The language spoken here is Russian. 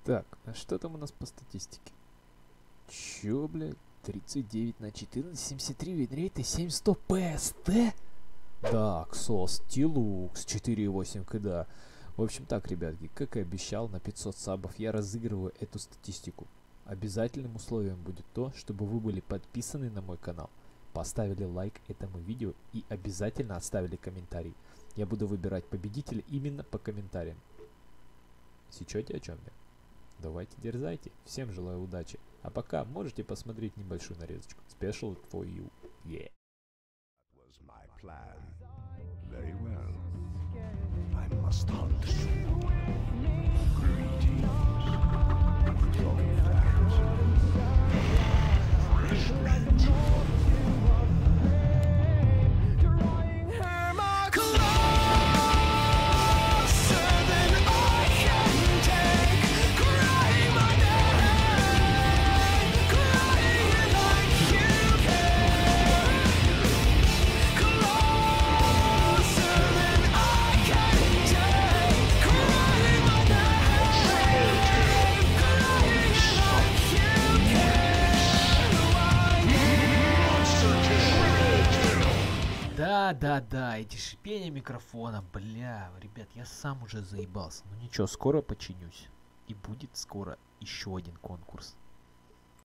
Так, а что там у нас по статистике? Чё, блядь? 39 на 14, 73 винрейт и 7100 ПСТ? Да, Ксос, Тилукс, 4,8 КДА. В общем так, ребятки, как и обещал, на 500 сабов я разыгрываю эту статистику. Обязательным условием будет то, чтобы вы были подписаны на мой канал, поставили лайк этому видео и обязательно оставили комментарий. Я буду выбирать победителя именно по комментариям. Сечете, о чем я? Давайте дерзайте. Всем желаю удачи. А пока можете посмотреть небольшую нарезочку. Special for you. Yeah. That was my plan. Very well. I must hunt soon. Greetings. From that. Fresh meat. Да, эти шипения микрофона, бля, ребят, я сам уже заебался. Ну ничего, скоро починюсь. И будет скоро еще один конкурс.